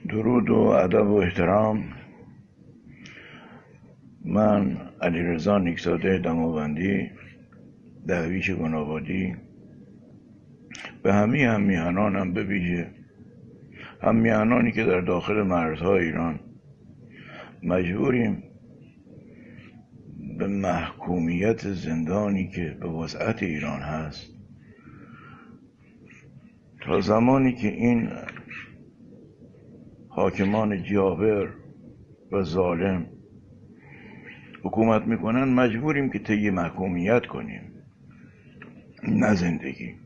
درود و ادب و احترام. من علیرضا نیکزاده دماوندی، دهویش گنابادی، به همه هم میهنانم، به ویژه هم میهنانی که در داخل مرزهای ایران مجبوریم به محکومیت زندانی که به وسعت ایران هست تا زمانی که این حاکمان جابر و ظالم حکومت میکنن، مجبوریم که طی محکومیت کنیم، نه زندگی.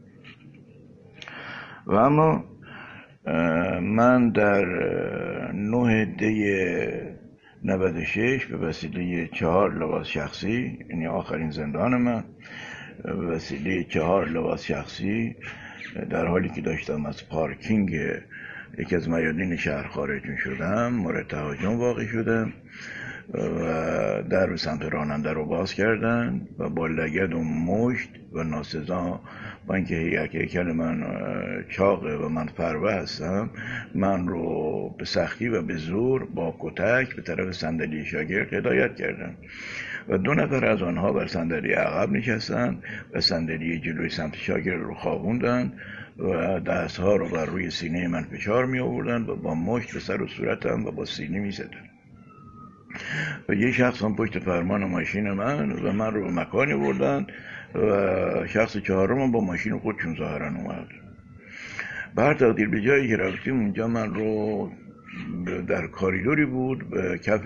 و اما من در 9 دی 96 به وسیله 4 لباس شخصی، یعنی آخرین زندان من، به وسیله 4 لباس شخصی در حالی که داشتم از پارکینگ یکی از میادین شهر خارج شدم، مورد تهاجم واقع شدم و در به سمت راننده رو باز کردن و با لگد و مشت و ناسزا، با اینکه هیکل من چاقه و من فربه هستم، من رو به سختی و به زور با کتک به طرف صندلی شاگرد هدایت کردن و 2 نفر از آنها بر صندلی عقب نشستن و صندلی جلوی سمت شاگرد رو خوابوندن و دستها رو بر روی سینه من فشار می آوردن و با مشت به سر و صورتم و با سینه می زدن و یه شخص هم پشت فرمان ماشین من و من رو به مکانی بردن و شخص چهارم با ماشین خودشون ظاهرا اومد. به هر تقدیر به جایی که رفتیم اونجا من رو در کاریدوری بود، به کف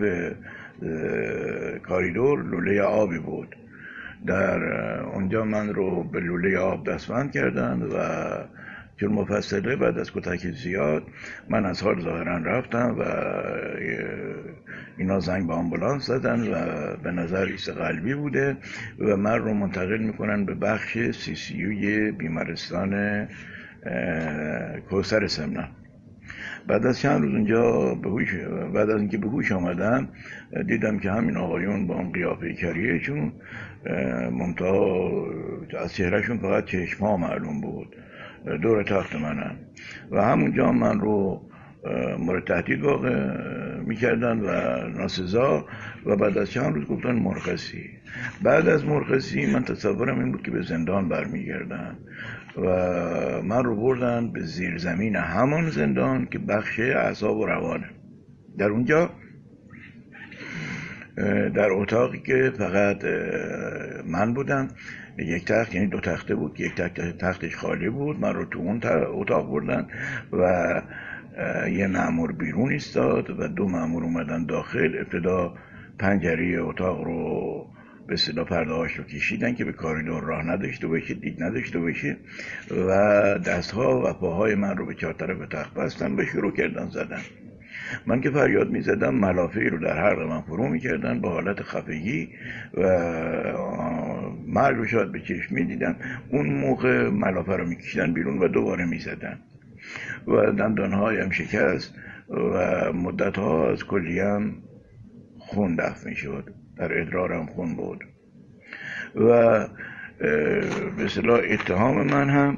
کاریدور لوله آبی بود، در اونجا من رو به لوله آب دستبند کردن و چون مفصله بعد از کتک زیاد من از حال ظاهرا رفتم و اینا زنگ به آمبولانس زدن و به نظر ایست قلبی بوده و من رو منتقل میکنن به بخش CCU بیمارستان کوثر سمنان. بعد از چند روز اونجا بعد از اینکه به هوش آمدم دیدم که همین آقایون با اون قیافه کریهشون، منتها از چهرهشون فقط چشم‌ها معلوم بود، دور تخت منن و همونجا من رو مورد تهدید واقع میکردن و ناسزا و بعد از چند روز گفتن مرخصی. بعد از مرخصی من تصورم این بود که به زندان برمیگردن و من رو بردن به زیرزمین همان زندان که بخش اعصاب و روانه. در اونجا در اتاقی که فقط من بودم، یک تخت، یعنی 2 تخته بود، یک تختش خالی بود، من رو تو اون اتاق بردن و یه مأمور بیرون ایستاد و 2 مأمور اومدن داخل. ابتدا پنجره اتاق رو به اصطلاح پرده‌هاش رو کشیدن که به کاریدور راه نداشته باشه، دید نداشته باشه و دستها و پاهای من رو به 4 طرف تخت بستن و شروع کردن زدن. من که فریاد می زدم ملافه‌ای رو در حلق من فرو می کردن با حالت خفگی و مرگ رو شاید به چشم می دیدم. اون موقع ملافه رو می کشیدن بیرون و دوباره می زدن و دندانهایم شکست و مدتها از کلیم خون دفع می شد، در ادرارم خون بود و به اصطلاح اتهام من هم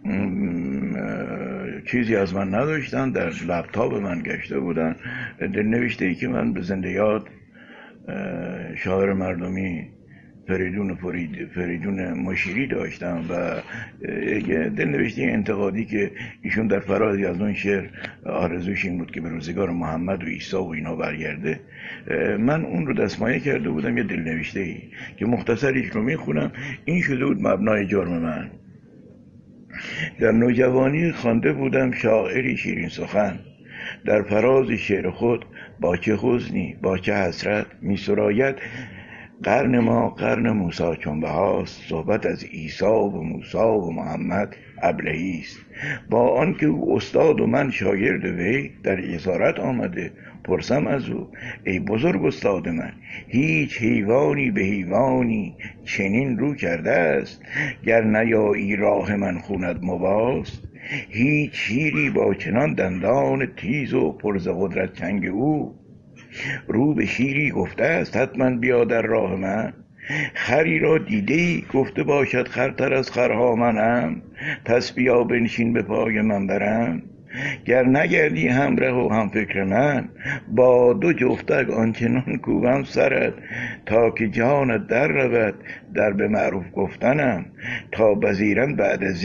چیزی از من نداشتن. در لپتاپ من گشته بودن نوشته ای که من به زنده یاد شاعر مردمی فریدون مشیری داشتم و دلنوشته انتقادی که ایشون در فرازی از اون شعر آرزوش این بود که به روزگار محمد و عیسی و اینا برگرده. من اون رو دستمایه کرده بودم، یه دلنوشته ای که مختصریش رو میخونم. این شده بود مبنای جرم من. در نوجوانی خوانده بودم شاعری شیرین سخن، در فراز شعر خود با چه حزنی با چه حسرت می سراید قرن ما قرن موسی چون بهاست، صحبت از عیسی و موسی و محمد ابلهی است. با آنکه او استاد و من شاگرد وی، در اسارت آمده پرسم از او ای بزرگ استاد من، هیچ حیوانی به حیوانی چنین رو کرده است؟ گر نیایی راه من خوند مواست، هیچ شیری با چنان دندان تیز و پرز قدرت چنگ او رو به شیری گفته است حتما بیا در راه من. خری را دیده‌ای گفته باشد خرتر از خرها منم، پس بیا بنشین به پای من برم. گر نگردی همره و هم فکر من، با دو جفتک آنچنان کوبم سرت، تا که جانت در رود در به معروف گفتنم، تا پذیرند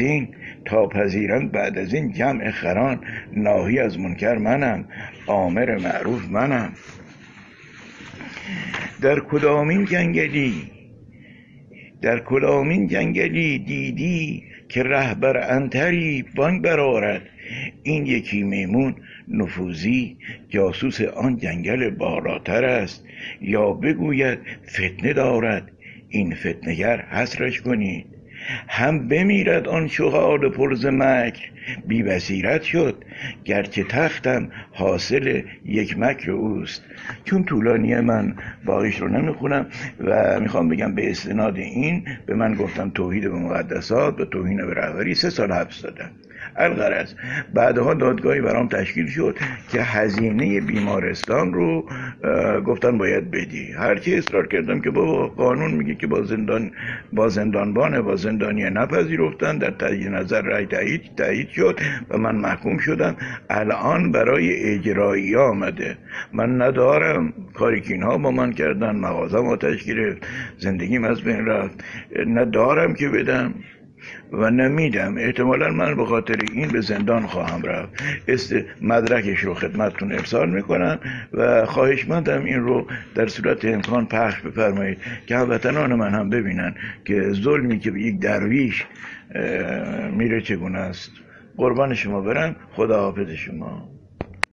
بعد از این جمع خران، ناهی از منکر منم، آمر معروف منم. در کدامین جنگلی دیدی، که رهبر انتری بانگ برآورد، این یکی میمون نفوذی، جاسوس آن جنگل بالاتر است، یا بگوید فتنه دارد، این فتنه‌گر حصرش کنید. هم بمیرد آن شغال پر ز مکر، بی بصیرت شد گرچه تختم حاصل یک مکر اوست. چون طولانیه من باقیش رو نمیخونم و میخوام بگم به استناد این به من گفتم توحید به مقدسات و توهین به رهبری 3 سال حبس دادم. الغرض بعدها دادگاهی برام تشکیل شد که هزینه بیمارستان رو گفتن باید بدی. هرچی اصرار کردم که بابا قانون میگه که با زندانیه نپذیرفتن، در تجدید نظر رأی تایید شد و من محکوم شدم. الان برای اجرایی آمده. من ندارم، کاری که اینها با من کردن، مغازم آتش گرفت، زندگیم از بین رفت، ندارم که بدم و نمیدم. احتمالا من به خاطر این به زندان خواهم رفت. مدرکش رو خدمتتون ارسال میکنم و خواهشمندم این رو در صورت امکان پخش بفرمایید که هموطنان من هم ببینن که ظلمی که به یک درویش میره چگونه است. قربان شما برم. خدا حافظ شما.